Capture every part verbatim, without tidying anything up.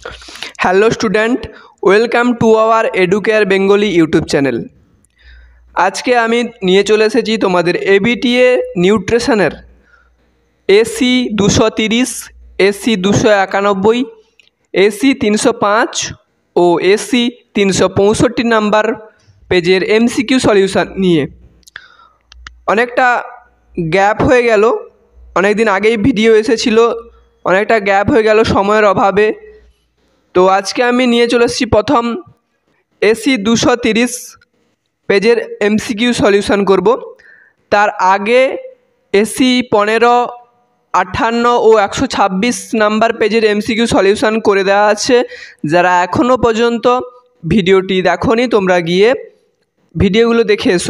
Hello student, welcome to our Educare Bengali YouTube channel. আজকে আমি নিয়ে চলে এসেছি তোমাদের এবিটিএ নিউট্রিশনের এসি দুশো তিরিশ, এসি দুশো একানব্বই, এসি তিনশো পাঁচ ও এসি তিনশো পঁয়ষট্টি নাম্বার পেজের এমসিকিউ সলিউশন নিয়ে। অনেকটা গ্যাপ হয়ে গেল, অনেক দিন আগেই ভিডিও এসেছিলো, অনেকটা গ্যাপ হয়ে গেল সময়ের অভাবে। তো আজকে আমি নিয়ে চলে এসেছি প্রথম এসি দুশো তিরিশ পেজের এমসিকিউ সলিউশন করব। তার আগে এসি পনেরো, আটান্ন ও একশো ছাব্বিশ নাম্বার পেজের এমসিকিউ সলিউশন করে দেওয়া আছে। যারা এখনও পর্যন্ত ভিডিওটি দেখোনি তোমরা গিয়ে ভিডিওগুলো দেখে এসো।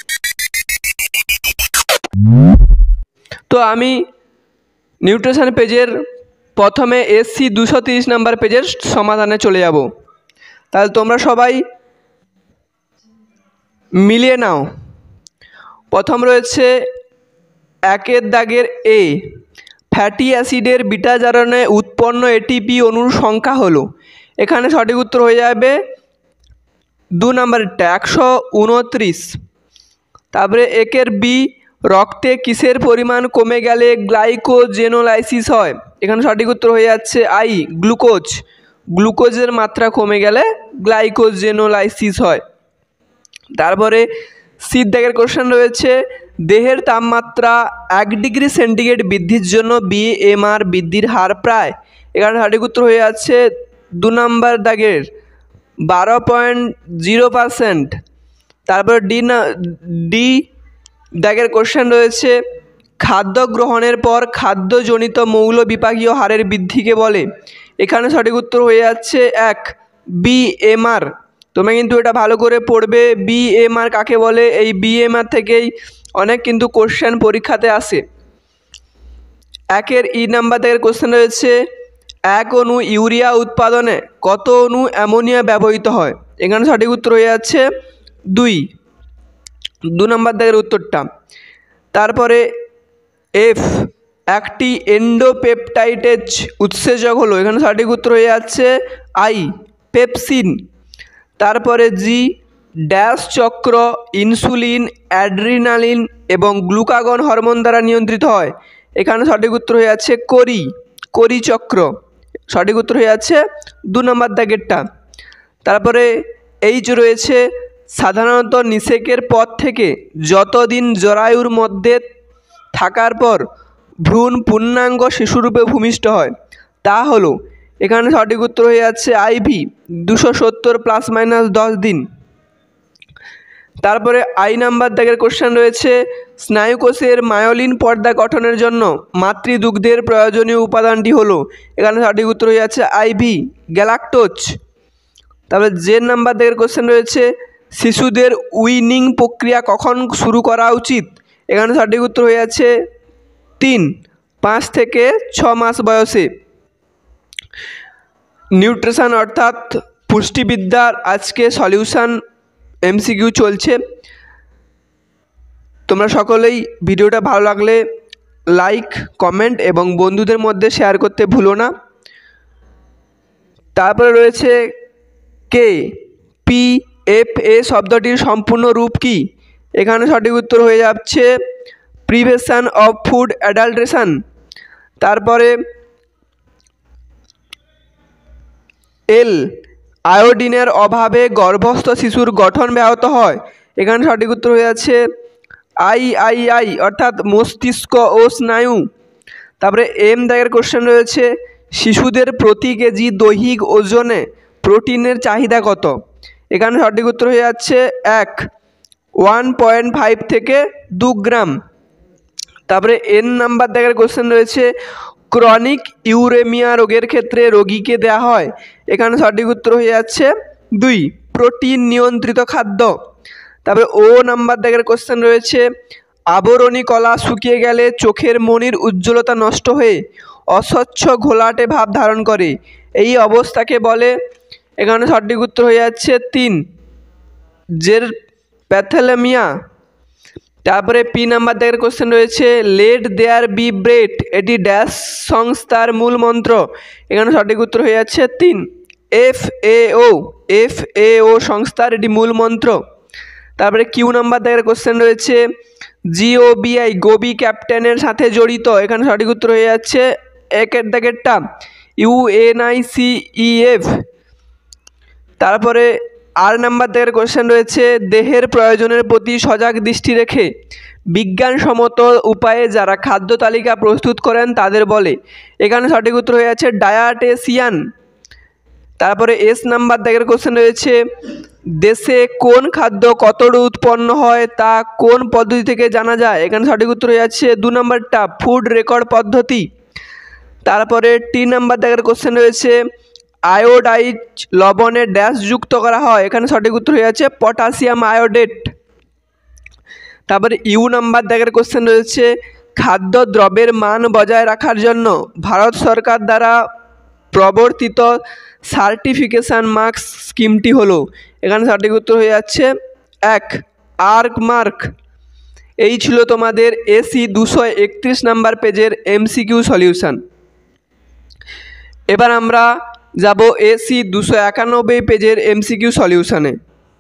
তো আমি নিউট্রিশন পেজের প্রথমে এসি দুশো তিরিশ নাম্বার পেজের সমাধানে চলে যাব। তাহলে তোমরা সবাই মিলিয়ে নাও। প্রথম রয়েছে একের দাগের এ, ফ্যাটি অ্যাসিডের বিটা জারণে উৎপন্ন এটিপি অণুর সংখ্যা হলো। এখানে সঠিক উত্তর হয়ে যাবে দু নম্বরটা একশো উনত্রিশ। তারপরে একের বি, রক্তে কিসের পরিমাণ কমে গেলে গ্লাইকোজেনোলাইসিস হয়। এখানে সঠিক উত্তর হয়ে যাচ্ছে আই, গ্লুকোজ। গ্লুকোজের মাত্রা কমে গেলে গ্লাইকোজেনোলাইসিস হয়। তারপরে সি দাগের কোশ্চেন রয়েছে দেহের তাপমাত্রা এক ডিগ্রি সেন্টিগ্রেড বৃদ্ধির জন্য বিএমআর বৃদ্ধির হার প্রায়। এখানে সঠিক উত্তর হয়ে যাচ্ছে দু নম্বর দাগের বারো পয়েন্ট জিরো পারসেন্ট। তারপরে ডি না ডি দাগের কোশ্চেন রয়েছে খাদ্য গ্রহণের পর খাদ্যজনিত মৌল বিপাকীয় হারের বৃদ্ধিকে বলে। এখানে সঠিক উত্তর হয়ে যাচ্ছে এক, বিএমআর। তোমরা কিন্তু এটা ভালো করে পড়বে, বিএমআর কাকে বলে। এই বিএমআর থেকেই অনেক কিন্তু কোশ্চেন পরীক্ষাতে আসে। একের ই নাম্বার থেকে কোশ্চেন রয়েছে এক অণু ইউরিয়া উৎপাদনে কত অণু অ্যামোনিয়া ব্যবহৃত হয়। এখানে সঠিক উত্তর হয়ে যাচ্ছে দুই, দু নম্বর দাগের উত্তরটা। তারপরে এফ, একটি এন্ডোপেপটাইডেজ উৎসেচক হলো। এখানে সঠিক উত্তর হয়ে যাচ্ছে আই, পেপসিন। তারপরে জি, ড্যাশ চক্র ইনসুলিন, অ্যাড্রিনালিন এবং গ্লুকাগন হরমোন দ্বারা নিয়ন্ত্রিত হয়। এখানে সঠিক উত্তর হয়ে যাচ্ছে করি, করি চক্র। সঠিক উত্তর হয়ে যাচ্ছে দু নম্বর দাগেরটা। তারপরে এইচ রয়েছে সাধারণত নিষেকের পর থেকে যতদিন জরায়ুর মধ্যে থাকার পর ভ্রূণ পূর্ণাঙ্গ শিশুরূপে ভূমিষ্ঠ হয় তা হলো। এখানে সঠিক উত্তর হয়ে যাচ্ছে আইভি, দুশো সত্তর প্লাস মাইনাস দশ দিন। তারপরে আই নাম্বার দাগের কোশ্চেন রয়েছে স্নায়ুকোষের মায়োলিন পর্দা গঠনের জন্য মাতৃদুগ্ধের প্রয়োজনীয় উপাদানটি হলো। এখানে সঠিক উত্তর হয়ে যাচ্ছে আইভি, গ্যালাক্টোজ। তারপরে জে নাম্বার দাগের কোশ্চেন রয়েছে শিশুদের উইনিং প্রক্রিয়া কখন শুরু করা উচিত। এখানে সঠিক উত্তর হয়ে যাচ্ছে তিন, পাঁচ থেকে ছ মাস বয়সে। নিউট্রিশন অর্থাৎ পুষ্টিবিদ্যার আজকে সলিউশন এমসিকিউ চলছে। তোমরা সকলেই ভিডিওটা ভালো লাগলে লাইক, কমেন্ট এবং বন্ধুদের মধ্যে শেয়ার করতে ভুলো না। তারপরে রয়েছে কে পি এফ এ শব্দটির সম্পূর্ণ রূপ কি। এখানে সঠিক উত্তর হয়ে যাচ্ছে প্রিভেনশন অফ ফুড অ্যাডাল্ট্রেশন। তারপরে এল, আয়োডিনের অভাবে গর্ভস্থ শিশুর গঠন ব্যাহত হয়। এখানে সঠিক উত্তর হয়ে যাচ্ছে আই আই আই অর্থাৎ মস্তিষ্ক ও স্নায়ু। তারপরে এম দাগের কোশ্চেন রয়েছে শিশুদের প্রতি কেজি দৈহিক ওজনে প্রোটিনের চাহিদা কত। এখানে সঠিক উত্তর হয়ে যাচ্ছে এক, ওয়ান পয়েন্ট ফাইভ থেকে দু গ্রাম। তারপরে এন নাম্বার দাগের কোশ্চেন রয়েছে ক্রনিক ইউরেমিয়া রোগের ক্ষেত্রে রোগীকে দেওয়া হয়। এখানে সঠিক উত্তর হয়ে যাচ্ছে দুই, প্রোটিন নিয়ন্ত্রিত খাদ্য। তারপরে ও নাম্বার দাগের কোশ্চেন রয়েছে আবরণী কলা শুকিয়ে গেলে চোখের মণির উজ্জ্বলতা নষ্ট হয়ে অস্বচ্ছ ঘোলাটে ভাব ধারণ করে, এই অবস্থাকে বলে। এখানে সঠিক উত্তর হয়ে যাচ্ছে তিন, জেরপ্যাথেলেমিয়া। তারপরে পি নাম্বার দাগের কোশ্চেন রয়েছে লেট দেয়ার বি ব্রেড, এটি ড্যাশ সংস্থার মূল মন্ত্র, এখানে সঠিক উত্তর হয়ে যাচ্ছে তিন। এফ এ ও, এফ এ ও সংস্থার এটি মূল মন্ত্র। তারপরে কিউ নাম্বার দাগের কোশ্চেন রয়েছে জিওবিআই গোবি ক্যাপ্টেনের সাথে জড়িত, এখানে সঠিক উত্তর হয়ে যাচ্ছে একের দাগেরটা ইউএনআইসিইএফ। তারপরে আর নাম্বার দাগের কোশ্চেন রয়েছে দেহের প্রয়োজনের প্রতি সজাগ দৃষ্টি রেখে বিজ্ঞানসম্মত উপায়ে যারা খাদ্য তালিকা প্রস্তুত করেন তাদের বলে, এখানে সঠিক উত্তর হয়ে যাচ্ছে ডায়াটেশিয়ান। তারপরে এস নাম্বার দাগের কোশ্চেন রয়েছে দেশে কোন খাদ্য কতটা উৎপন্ন হয় তা কোন পদ্ধতি থেকে জানা যায়, এখানে সঠিক উত্তর হয়ে যাচ্ছে দু নম্বরটা ফুড রেকর্ড পদ্ধতি। তারপরে টি নাম্বার দাগের কোশ্চেন রয়েছে আয়োডাইড লবণে ড্যাশ যুক্ত করা হয়, এখানে সঠিক উত্তর হয়ে যাচ্ছে পটাশিয়াম আয়োডেট। তারপরে ইউ নাম্বার দাগের কোশ্চেন রয়েছে খাদ্য দ্রব্যের মান বজায় রাখার জন্য ভারত সরকার দ্বারা প্রবর্তিত সার্টিফিকেশান মার্কস স্কিমটি হলো, এখানে সঠিক উত্তর হয়ে যাচ্ছে এক আর্ক মার্ক। এই ছিল তোমাদের এসি দুশো একত্রিশ নাম্বার পেজের এমসিকিউ সলিউশন। এবার আমরা যাব এসি দুশো একানব্বই পেজের এমসিকিউ সলিউশনে।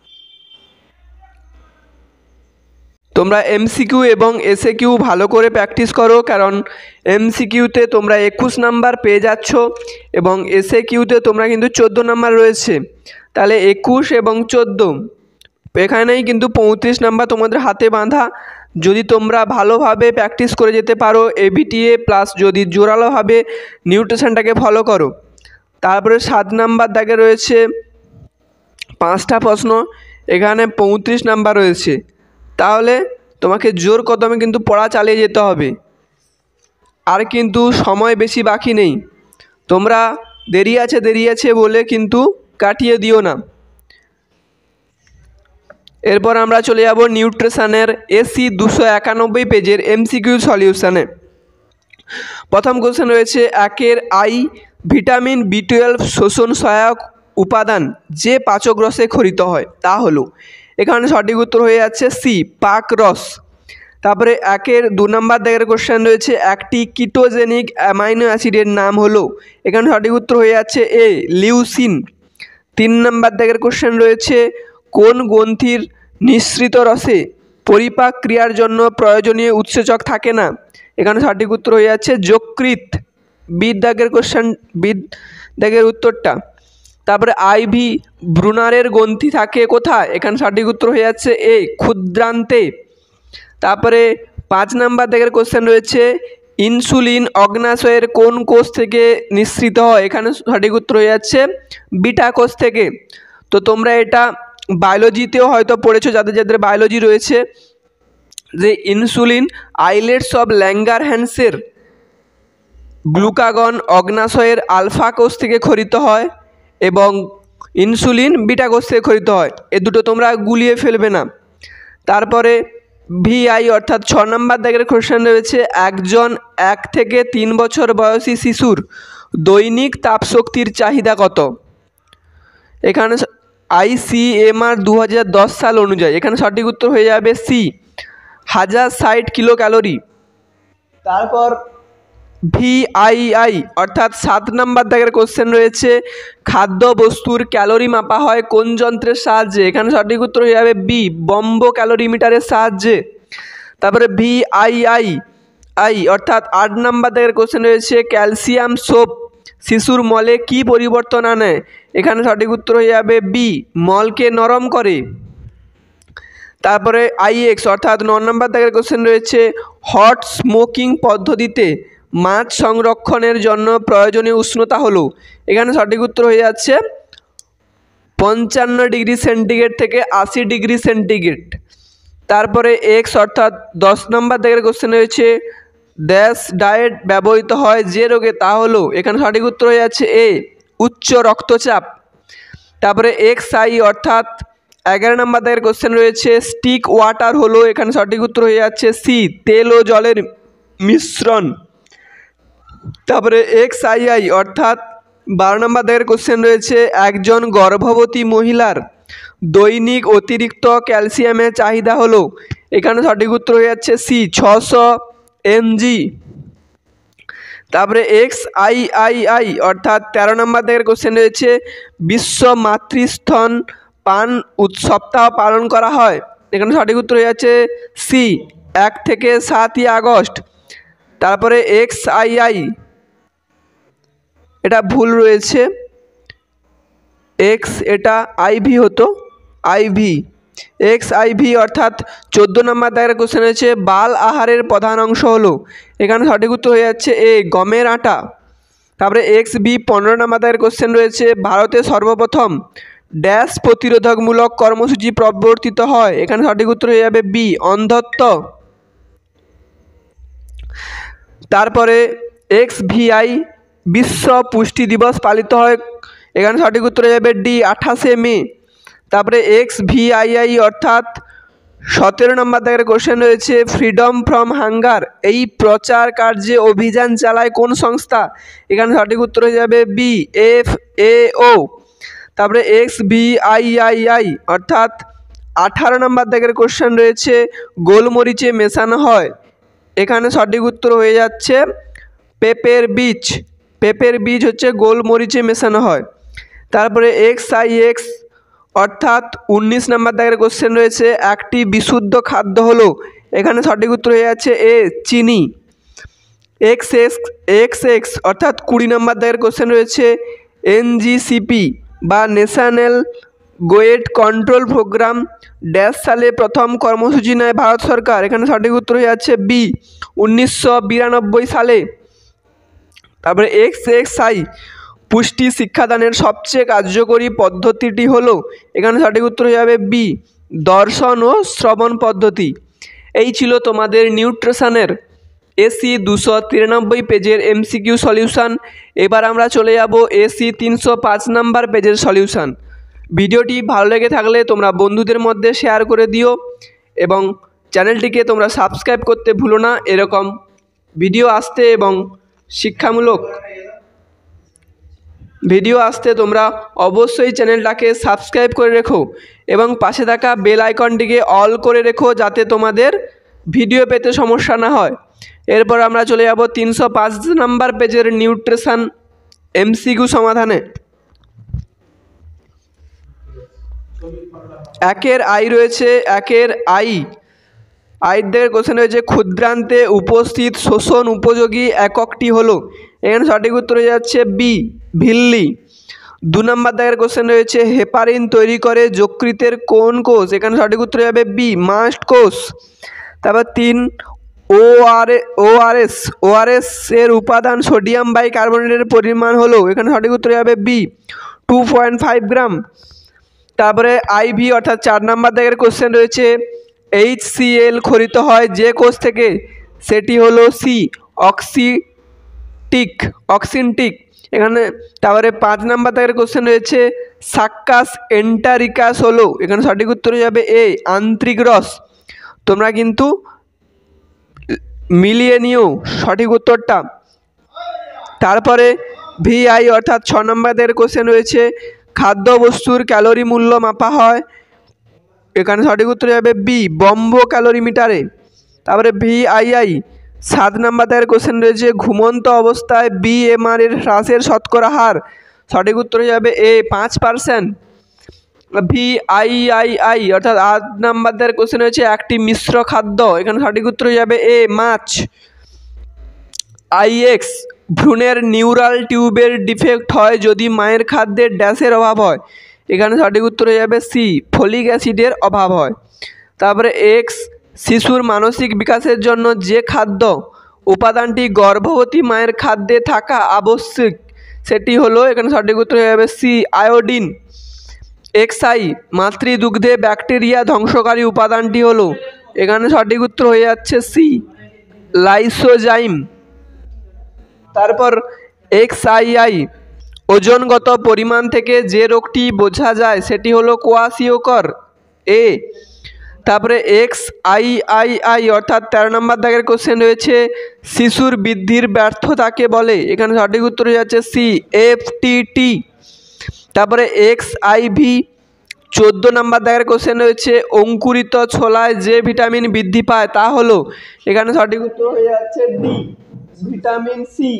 তোমরা এমসিকিউ এবং এসএ কিউ ভালো করে প্র্যাকটিস করো, কারণ এমসিকিউতে তোমরা একুশ নাম্বার পেয়ে যাচ্ছ এবং এসএ কিউতে তোমরা কিন্তু চোদ্দো নাম্বার রয়েছে, তাহলে একুশ এবং চোদ্দো এখানেই কিন্তু পঁয়ত্রিশ নাম্বার তোমাদের হাতে বাঁধা। যদি তোমরা ভালোভাবে প্র্যাকটিস করে যেতে পারো এবিটিএ প্লাস যদি জোরালোভাবে নিউট্রিশনটাকে ফলো করো। তারপরে সাত নাম্বার দাগে রয়েছে পাঁচটা প্রশ্ন, এখানে পঁয়ত্রিশ নাম্বার রয়েছে, তাহলে তোমাকে জোর কদমে কিন্তু পড়া চালিয়ে যেতে হবে, আর কিন্তু সময় বেশি বাকি নেই। তোমরা দেরি আছে দেরি আছে বলে কিন্তু কাটিয়ে দিও না। এরপর আমরা চলে যাব নিউট্রিশনের এসি দুশো একানব্বই পেজের এমসিকিউ সলিউশনে। প্রথম কোশ্চেন রয়েছে একের আই ভিটামিন বি টুয়েলভ শোষণ সহায়ক উপাদান যে পাচক রসে ক্ষরিত হয় তা হলো, এখানে সঠিক উত্তর হয়ে যাচ্ছে সি পাক রস। তারপরে একের দু নম্বর দাগের কোশ্চেন রয়েছে একটি কিটোজেনিক অ্যামাইনো অ্যাসিডের নাম হলো, এখানে সঠিক উত্তর হয়ে যাচ্ছে এ লিউসিন। তিন নম্বর দাগের কোশ্চেন রয়েছে কোন গ্রন্থির নিঃসৃত রসে পরিপাক ক্রিয়ার জন্য প্রয়োজনীয় উৎসেচক থাকে না, এখানে সঠিক উত্তর হয়ে যাচ্ছে যকৃৎ। বি দাগের কোশ্চেন বি দাগের উত্তরটা। তারপরে আইভি ব্রুনারের গ্রন্থি থাকে কোথায়, এখানে সঠিক উত্তর হয়ে যাচ্ছে এ ক্ষুদ্রান্তে। তারপরে পাঁচ নাম্বার দাগের কোশ্চেন রয়েছে ইনসুলিন অগ্নাশয়ের কোন কোষ থেকে নিঃসৃত হয়, এখানে সঠিক উত্তর হয়ে যাচ্ছে বিটা কোষ থেকে। তো তোমরা এটা বায়োলজিতেও হয়তো পড়েছো, যাদের যাদের বায়োলজি রয়েছে, যে ইনসুলিন আইলেটস অফ ল্যাঙ্গারহ্যান্সের গ্লুকাগন অগ্নাশয়ের আলফা কোষ থেকে ক্ষরিত হয় এবং ইনসুলিন বিটা কোষ থেকে ক্ষরিত হয়, এ দুটো তোমরা গুলিয়ে ফেলবে না। তারপরে ভিআই অর্থাৎ ছ নম্বর দাগের কোশ্চেন রয়েছে একজন এক থেকে তিন বছর বয়সী শিশুর দৈনিক তাপশক্তির চাহিদা কত, এখানে আইসিএমআর দু হাজার দশ সাল অনুযায়ী, এখানে সঠিক উত্তর হয়ে যাবে সি হাজার ষাট কিলো ক্যালোরি। তারপর ভিআইআই অর্থাৎ সাত নম্বর দাগের কোশ্চেন রয়েছে খাদ্য বস্তুর ক্যালোরি মাপা হয় কোন যন্ত্রের সাহায্যে, এখানে সঠিক উত্তর হয়ে যাবে বি বম্বো ক্যালোরিমিটারের সাহায্যে। তারপরে ভিআইআই আই অর্থাৎ আট নম্বর দাগের কোশ্চেন রয়েছে ক্যালসিয়াম সোপ শিশুর মলে কি পরিবর্তন আনে, এখানে সঠিক উত্তর হয়ে যাবে বি মলকে নরম করে। তারপরে আইএক্স অর্থাৎ ন নম্বর দাগের কোশ্চেন রয়েছে হট স্মোকিং পদ্ধতিতে মাছ সংরক্ষণের জন্য প্রয়োজনীয় উষ্ণতা হলো, এখানে সঠিক উত্তর হয়ে যাচ্ছে পঞ্চান্ন ডিগ্রি সেন্টিগ্রেড থেকে আশি ডিগ্রি সেন্টিগ্রেড। তারপরে এক্স অর্থাৎ দশ নম্বর দাগের কোশ্চেন রয়েছে ড্যাশ ডায়েট ব্যবহৃত হয় যে রোগে তা হলো, এখানে সঠিক উত্তর হয়ে যাচ্ছে এ উচ্চ রক্তচাপ। তারপরে এক্স আই অর্থাৎ এগারো নম্বর দাগের কোশ্চেন রয়েছে স্টিক ওয়াটার হলো, এখানে সঠিক উত্তর হয়ে যাচ্ছে সি তেল ও জলের মিশ্রণ। তারপরে এক্স আই আই অর্থাৎ বারো নম্বর দাগের কোশ্চেন রয়েছে একজন গর্ভবতী মহিলার দৈনিক অতিরিক্ত ক্যালসিয়ামের চাহিদা হলো, এখানে সঠিক উত্তর হয়ে যাচ্ছে সি ছশো এমজি। তারপরে এক্স আই আই আই অর্থাৎ তেরো নম্বর দাগের কোশ্চেন রয়েছে বিশ্ব মাতৃস্তন পান সপ্তাহ পালন করা হয়। এখানে সঠিক উত্তর হয়ে যাচ্ছে সি এক থেকে সাতই আগস্ট। তারপরে এক্স আই আই এটা ভুল রয়েছে, এক্স এটা আইভি হতো, আইভি এক্স আইভি অর্থাৎ চোদ্দো নম্বর দাগের কোশ্চেন হয়েছে বাল আহারের প্রধান অংশ হলো। এখানে সঠিক উত্তর হয়ে যাচ্ছে এ গমের আটা। তারপরে এক্স বি পনেরো নম্বর দাগের কোশ্চেন রয়েছে ভারতে সর্বপ্রথম ড্যাশ প্রতিরোধকমূলক কর্মসূচি প্রবর্তিত হয়। এখানে সঠিক উত্তর হয়ে যাবে বি অন্ধত্ব। তারপরে এক্স ভিআই বিশ্ব পুষ্টি দিবস পালিত হয়। এখানে সঠিক উত্তর হয়ে যাবে ডি আঠাশে মে। তারপরে এক্স ভিআইআই অর্থাৎ সতেরো নম্বর দাগের কোশ্চেন রয়েছে ফ্রিডম ফ্রম হাঙ্গার এই প্রচার কার্যে অভিযান চালায় কোন সংস্থা। এখানে সঠিক উত্তর হয়ে যাবে বি এফ এ ও। তারপরে এক্স ভিআইআইআই অর্থাৎ আঠারো নম্বর দাগের কোশ্চেন রয়েছে গোলমরিচে মেশানো হয়। এখানে সঠিক উত্তর হয়ে যাচ্ছে পেঁপের বীজ, পেঁপের বীজ হচ্ছে গোলমরিচে মেশানো হয়। তারপরে এক্স আই এক্স অর্থাৎ উনিশ নম্বর দাগের কোশ্চেন রয়েছে একটি বিশুদ্ধ খাদ্য হলো। এখানে সঠিক উত্তর হয়ে যাচ্ছে এ চিনি। এক্স এক্স এক্স এক্স অর্থাৎ কুড়ি নম্বর দাগের কোশ্চেন রয়েছে এনজিসিপি বা national goitre control programme dash সালে প্রথম কর্মসূচি নেয় ভারত সরকার। এখানে সঠিক উত্তর হয়ে যাচ্ছে বি উনিশশো বিরানব্বই সালে। তারপরে এক্স এক্স আই পুষ্টি শিক্ষাদানের সবচেয়ে কার্যকরী পদ্ধতিটি হলো। এখানে সঠিক উত্তর হয়ে যাবে বি দর্শন ও শ্রবণ পদ্ধতি। এই ছিল তোমাদের নিউট্রিশনের এসি দুশো তিরানব্বই পেজের এমসিকিউ সলিউশন। এবার আমরা চলে যাব এসি তিনশো পাঁচ নাম্বার পেজের সলিউশন। ভিডিওটি ভালো লেগে থাকলে তোমরা বন্ধুদের মধ্যে শেয়ার করে দিও এবং চ্যানেলটিকে তোমরা সাবস্ক্রাইব করতে ভুলো না। এরকম ভিডিও আসতে এবং শিক্ষামূলক ভিডিও আসতে তোমরা অবশ্যই চ্যানেলটাকে সাবস্ক্রাইব করে রেখো এবং পাশে থাকা বেল আইকনটিকে অল করে রেখো যাতে তোমাদের ভিডিও পেতে সমস্যা না হয়। এরপর আমরা চলে যাব তিনশো পাঁচ নাম্বার পেজের নিউট্রিশন এমসিকিউ সমাধানে। একের আই রয়েছে, একের আই আই দিকের কোশ্চেন রয়েছে ক্ষুদ্রান্তে উপস্থিত শোষণ উপযোগী এককটি হলো। এখানে সঠিক উত্তর হয়ে যাচ্ছে বি ভিল্লি। দু নম্বর দাগের কোশ্চেন রয়েছে হেপারিন তৈরি করে যকৃতের কোন কোষ। এখানে সঠিক উত্তর হয়ে যাবে বি মাস্ট কোষ। তারপর তিন ও আর ও আর এস ও আর এস এর উপাদান সোডিয়াম বাইকার্বনেটের পরিমাণ হলো। এখানে সঠিক উত্তর হয়ে যাবে B two point five gram. তারপরে আইভি অর্থাৎ চার নম্বর দাগের কোশ্চেন রয়েছে এইচ সি এল খরিত হয় যে কোষ থেকে, সেটি হলো সি অক্সিটিক অক্সিনটিক। এখানে তারপরে পাঁচ নম্বর দাগের কোশ্চেন রয়েছে সাক্কাস এন্টারিকাস হলো। এখানে সঠিক উত্তর হয়ে যাবে এ আন্ত্রিক রস। তোমরা কিন্তু মিলিয়ে নিও সঠিক উত্তরটা। তারপরে ভিআই অর্থাৎ ছ নম্বর দাগের কোশ্চেন রয়েছে খাদ্যবস্তুর ক্যালোরি মূল্য মাপা হয়। এখানে সঠিক উত্তর যাবে বি বম্ব ক্যালোরিমিটারে। তারপরে ভিআইআই সাত নম্বর দাগের কোশ্চেন রয়েছে ঘুমন্ত অবস্থায় বিএমআর এর হ্রাসের শতকরা হার। সঠিক উত্তর যাবে এ পাঁচ পার্সেন্ট। ভিআইআইআই অর্থাৎ আট নম্বর দাগের কোশ্চেন রয়েছে একটি মিশ্র খাদ্য। এখানে সঠিক উত্তর যাবে এ মাছ। আইএক্স ভ্রূণের নিউরাল টিউবের ডিফেক্ট হয় যদি মায়ের খাদ্যের ড্যাশের অভাব হয়। এখানে সঠিক উত্তর হয়ে যাবে সি ফলিক অ্যাসিডের অভাব হয়। তারপরে এক্স শিশুর মানসিক বিকাশের জন্য যে খাদ্য উপাদানটি গর্ভবতী মায়ের খাদ্যে থাকা আবশ্যক সেটি হলো। এখানে সঠিক উত্তর হয়ে যাবে সি আয়োডিন। এক্স আই মাতৃদুগ্ধে ব্যাকটেরিয়া ধ্বংসকারী উপাদানটি হলো। এখানে সঠিক উত্তর হয়ে যাচ্ছে সি লাইসোজাইম। তারপর এক্স আই আই ওজনগত পরিমাণ থেকে যে রোগটি বোঝা যায় সেটি হলো কোয়াশিওকর এ। তারপরে এক্স আই আই আই অর্থাৎ তেরো নম্বর দাগের কোশ্চেন রয়েছে শিশুর বৃদ্ধির ব্যর্থতাকে বলে। এখানে সঠিক উত্তর হয়ে যাচ্ছে সি এফ টি টি। তারপরে এক্স আই ভি চোদ্দ নাম্বার দাগের কোশ্চেন রয়েছে অঙ্কুরিত ছোলায় যে ভিটামিন বৃদ্ধি পায় তা হলো, এখানে সঠিক উত্তর হয়ে যাচ্ছে D, vitamin C.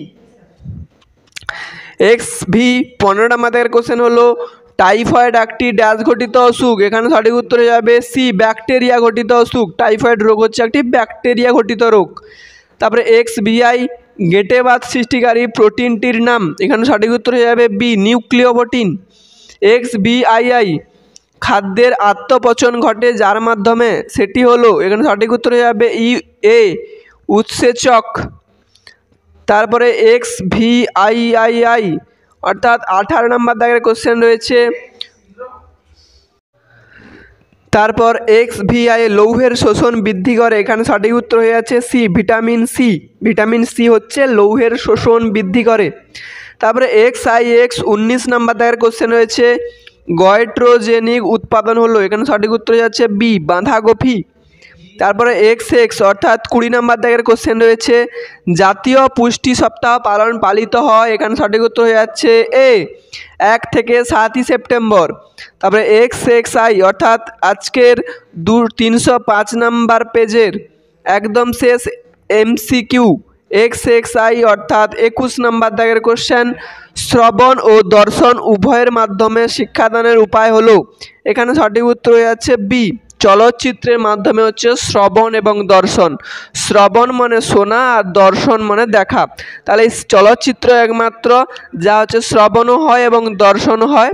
X V পনেরো নাম্বার দাগের কোশ্চেন হলো টাইফয়েড একটি ড্যাশ ঘটিত অসুখ, এখানে সঠিক উত্তর হয়ে যাবে সি, ব্যাকটেরিয়া ঘটিত অসুখ। টাইফয়েড রোগ হচ্ছে একটি ব্যাকটেরিয়া ঘটিত রোগ। তারপরে এক্স ভিআই গেটেবাত সৃষ্টিকারী প্রোটিনটির নাম, এখানে সঠিক উত্তর হয়ে যাবে বি, নিউক্লিওপ্রোটিন। এক্স ভিআইআই খাদ্যের আত্মপচন ঘটে যার মাধ্যমে, সেটি হলো, এখানে সঠিক উত্তর হয়ে যাবে ই, এ, উৎসেচক। তারপরে এক্স ভিআইআইআই অর্থাৎ আঠারো নম্বর দাগের কোশ্চেন রয়েছে, তারপর এক্স ভিআই লৌহের শোষণ বৃদ্ধি করে, এখানে সঠিক উত্তর হয়ে যাচ্ছে C, vitamin C. Vitamin C হচ্ছে লৌহের শোষণ বৃদ্ধি করে। তারপরে এক্স আই এক্স উনিশ নাম্বার দাগের কোশ্চেন রয়েছে গয়েট্রোজেনিক উৎপাদন হলো, এখানে সঠিক উত্তর হয়ে যাচ্ছে বি, বাঁধাকপি। তারপরে এক্স এক্স অর্থাৎ কুড়ি নাম্বার দাগের কোশ্চেন রয়েছে জাতীয় পুষ্টি সপ্তাহ পালন পালিত হয়, এখানে সঠিক উত্তর হয়ে যাচ্ছে এ, এক থেকে সাতই সেপ্টেম্বর। তারপরে এক্স এক্স আই অর্থাৎ আজকের দু তিনশো পাঁচ নাম্বার পেজের একদম শেষ এমসিকিউ, এক্স এক্স আই অর্থাৎ একুশ নাম্বার দাগের কোশ্চেন শ্রবণ ও দর্শন উভয়ের মাধ্যমে শিক্ষাদানের উপায় হলো, এখানে সঠিক উত্তর হয়ে যাচ্ছে বি, চলচ্চিত্রের মাধ্যমে হচ্ছে শ্রবণ এবং দর্শন। শ্রবণ মানে শোনা আর দর্শন মানে দেখা, তাহলে এই চলচ্চিত্র একমাত্র যা হচ্ছে শ্রবণও হয় এবং দর্শনও হয়।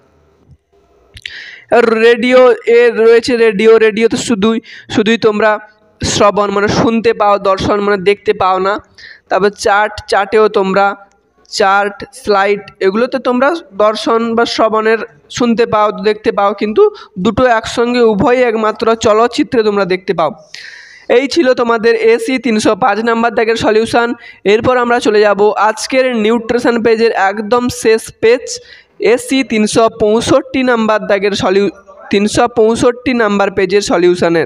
রেডিও এর রয়েছে রেডিও, রেডিওতে শুধুই শুধুই তোমরা শ্রবণ মানে শুনতে পাও, দর্শন মানে দেখতে পাও না। তারপর চার্ট, চার্টেও তোমরা চার্ট, স্লাইড এগুলোতে তোমরা দর্শন বা শ্রবণের শুনতে পাও, দেখতে পাও, কিন্তু দুটো একসঙ্গে উভয়ই একমাত্র চলচ্চিত্রে তোমরা দেখতে পাও। এই ছিল তোমাদের এসি তিনশো পাঁচ নাম্বার দাগের সলিউশন। এরপর আমরা চলে যাব আজকের নিউট্রিশন পেজের একদম শেষ পেজ, এসি তিনশো পঁয়ষট্টি নাম্বার দাগের সলিউ তিনশো পঁয়ষট্টি নাম্বার পেজের সলিউশনের।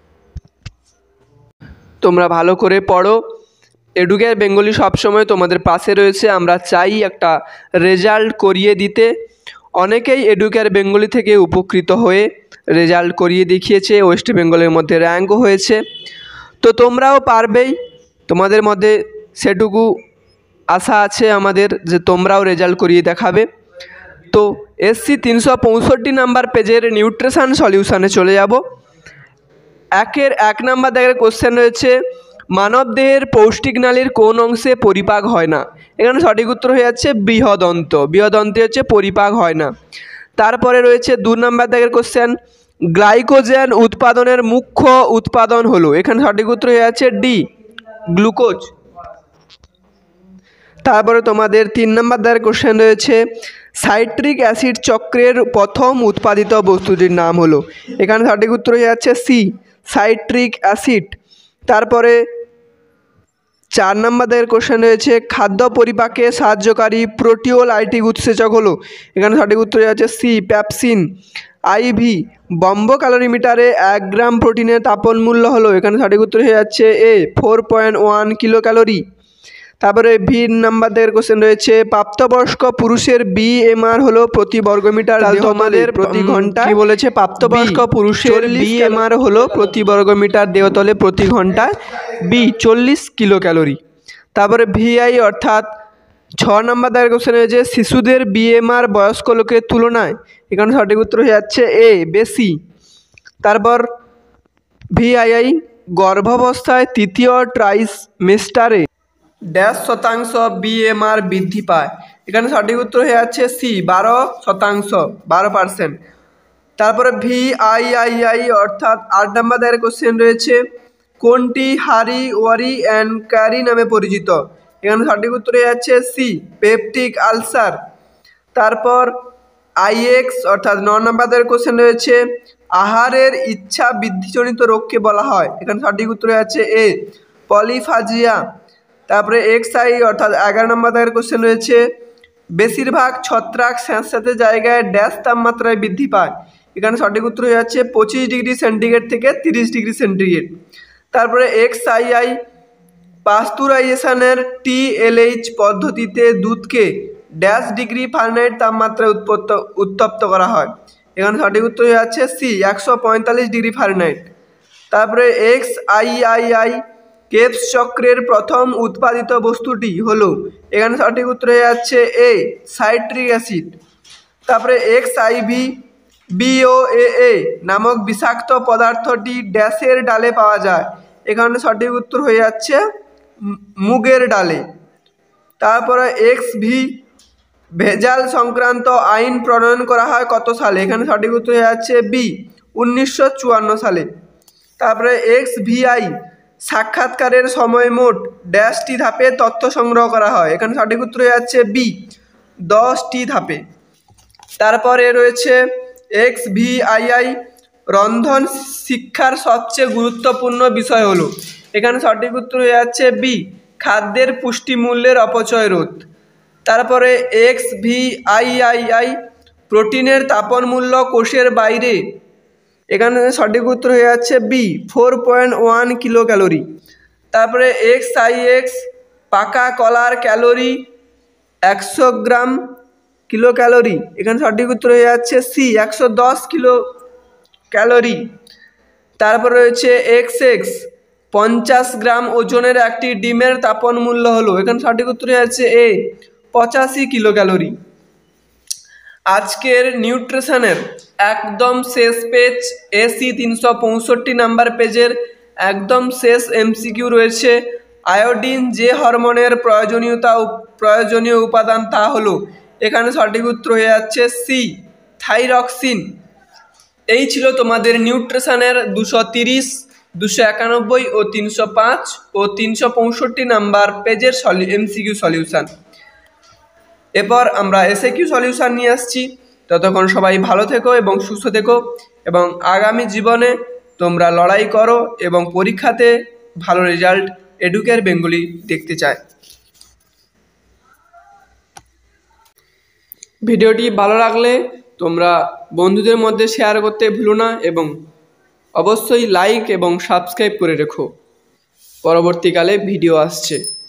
তোমরা ভালো করে পড়ো। এডুকেয়ার বেঙ্গলি সবসময় তোমাদের পাশে রয়েছে। আমরা চাই একটা রেজাল্ট করিয়ে দিতে। অনেকেই এডুকেয়ার বেঙ্গলি থেকে উপকৃত হয়ে রেজাল্ট করিয়ে দেখিয়েছে, ওয়েস্ট বেঙ্গলের মধ্যে র্যাঙ্কও হয়েছে। তো তোমরাও পারবেই, তোমাদের মধ্যে সেটুকু আশা আছে আমাদের যে তোমরাও রেজাল্ট করিয়ে দেখাবে। তো এসসি তিনশো পঁয়ষট্টি নাম্বার পেজের নিউট্রিশন সলিউশনে চলে যাব। একের এক নাম্বার দাগের কোশ্চেন রয়েছে মানবদেহের পৌষ্টিক নালীর কোন অংশে পরিপাক হয় না, এখানে সঠিক উত্তর হয়ে যাচ্ছে বৃহদন্ত। বৃহদন্তে হচ্ছে পরিপাক হয় না। তারপরে রয়েছে দু নাম্বার দাগের কোশ্চেন গ্লাইকোজেন উৎপাদনের মুখ্য উৎপাদন হলো, এখানে সঠিক উত্তর হয়ে যাচ্ছে ডি, গ্লুকোজ। তারপরে তোমাদের তিন নাম্বার দাগের কোশ্চেন রয়েছে সাইট্রিক অ্যাসিড চক্রের প্রথম উৎপাদিত বস্তুটির নাম হলো, এখানে সঠিক উত্তর হয়ে যাচ্ছে সি, সাইট্রিক অ্যাসিড। তারপরে চার নাম্বার দাগের কোশ্চেন রয়েছে খাদ্য পরিপাকে সাহায্যকারী প্রোটিওলাইটিক উৎসেচক হলো, এখানে সঠিক উত্তর হয়ে যাচ্ছে সি, প্যাপসিন। আইভি বম্ব ক্যালোরিমিটারে এক গ্রাম প্রোটিনের তাপন মূল্য হলো, এখানে সঠিক উত্তর হয়ে যাচ্ছে A, four point one kilo calorie. তারপরে ভি নাম্বার দাগের কোশ্চেন রয়েছে প্রাপ্তবয়স্ক পুরুষের বিএমআর হলো প্রতি বর্গমিটার দেহতলের প্রতি ঘন্টা, কি বলেছে প্রাপ্তবয়স্ক পুরুষের বিএমআর হলো প্রতি বর্গমিটার দেহতলে প্রতি ঘন্টায় বি, চল্লিশ কিলো ক্যালোরি। তারপরে ভিআই অর্থাৎ ছ নাম্বার দাগের কোশ্চেন রয়েছে শিশুদের বিএমআর বয়স্ক লোকের তুলনায়, এখানে সঠিক উত্তর হয়ে যাচ্ছে এ, বেশি। তারপর ভিআইআই গর্ভাবস্থায় তৃতীয় ট্রাইমেস্টারে ড্যাশ শতাংশ বিএমআর বৃদ্ধি পায়, এখানে সঠিক উত্তর হয়ে যাচ্ছে সি, বারো শতাংশ, বারো পার্সেন্ট। তারপরে ভিআইআইআই অর্থাৎ আট নাম্বার দাগের কোশ্চেন রয়েছে কোনটি হারি ওয়ারি অ্যান্ড ক্যারি নামে পরিচিত, এখানে সঠিক উত্তর হয়ে যাচ্ছে সি, পেপটিক আলসার। তারপর আইএক্স অর্থাৎ ন নাম্বার দাগের কোশ্চেন রয়েছে আহারের ইচ্ছা বৃদ্ধিজনিত রোগকে বলা হয়, এখানে সঠিক উত্তর হয়ে যাচ্ছে এ, পলিফাজিয়া। তারপরে এক্স আই অর্থাৎ এগারো নম্বর দাগের কোশ্চেন রয়েছে বেশিরভাগ ছত্রাক স্যাঁতস্যাঁতে জায়গায় ড্যাশ তাপমাত্রায় বৃদ্ধি পায়, এখানে সঠিক উত্তর হয়ে যাচ্ছে পঁচিশ ডিগ্রি সেন্টিগ্রেড থেকে তিরিশ ডিগ্রি সেন্টিগ্রেড। তারপরে এক্স আই আই পাস্তুরাইজেশনের টিএলএইচ পদ্ধতিতে দুধকে ড্যাশ ডিগ্রি ফারেনহাইট তাপমাত্রায় উৎপত্ত উত্তপ্ত করা হয়, এখানে সঠিক উত্তর হয়ে যাচ্ছে সি একশো পঁয়তাল্লিশ ডিগ্রি ফারেনহাইট। তারপরে X I I I Krebs চক্রের প্রথম উৎপাদিত বস্তুটি হলো, এখানে সঠিক উত্তর হয়ে যাচ্ছে এ সাইট্রিক অ্যাসিড। তারপরে এক্স আই ভি বিওএএ নামক বিষাক্ত পদার্থটি ড্যাশের ডালে পাওয়া যায়, এখানে সঠিক উত্তর হয়ে যাচ্ছে মুগের ডালে। তারপরে এক্স ভি ভেজাল সংক্রান্ত আইন প্রণয়ন করা হয় কত সালে, এখানে সঠিক উত্তর হয়ে যাচ্ছে বি উনিশশো চুয়ান্ন সালে। তারপরে এক্স ভিআই সাক্ষাৎকারের সময় মোট ড্যাশটি ধাপে তথ্য সংগ্রহ করা হয়, এখানে সঠিক উত্তর হয়ে যাচ্ছে বি দশটি ধাপে। তারপরে রয়েছে এক্স ভিআইআই রন্ধন শিক্ষার সবচেয়ে গুরুত্বপূর্ণ বিষয় হলো, এখানে সঠিক উত্তর হয়ে যাচ্ছে বি খাদ্যের পুষ্টিমূল্যের অপচয় রোধ। তারপরে এক্স ভিআইআইআই প্রোটিনের তাপন মূল্য কোষের বাইরে, এখানে সঠিক উত্তর হয়ে যাচ্ছে B four point one kilo calorie. তারপরে এক্স আই এক্স পাকা কলার ক্যালোরি একশো গ্রাম কিলো ক্যালোরি, এখানে সঠিক উত্তর হয়ে যাচ্ছে সি একশো দশ কিলো ক্যালোরি। তারপর রয়েছে এক্স এক্স পঞ্চাশ গ্রাম ওজনের একটি ডিমের তাপন মূল্য হলো, এখানে সঠিক উত্তর হয়ে যাচ্ছে এ পঁচাশি কিলো ক্যালোরি। আজকের নিউট্রিশনের একদম শেষ পেজ এসি তিনশো পঁয়ষট্টি নাম্বার পেজের একদম শেষ এমসিকিউ রয়েছে, আয়োডিন যে হরমোনের প্রয়োজনীয়তা প্রয়োজনীয় উপাদান তা হলো, এখানে সঠিক উত্তর হয়ে যাচ্ছে সি থাইরক্সিন। এই ছিল তোমাদের নিউট্রিশনের দুশো তিরিশ দুশো একানব্বই ও তিনশো পাঁচ ও তিনশো পঁয়ষট্টি নাম্বার পেজের সলি এমসিকিউ সলিউশন। এরপর আমরা এসএ কিউ সলিউশন নিয়ে আসছি। ততক্ষণ সবাই ভালো থেকো এবং সুস্থ থেকো এবং আগামী জীবনে তোমরা লড়াই করো এবং পরীক্ষাতে ভালো রেজাল্ট এডুকেয়ার বেঙ্গলি দেখতে চায়। ভিডিওটি ভালো লাগলে তোমরা বন্ধুদের মধ্যে শেয়ার করতে ভুলো না এবং অবশ্যই লাইক এবং সাবস্ক্রাইব করে রেখো, পরবর্তীকালে ভিডিও আসছে।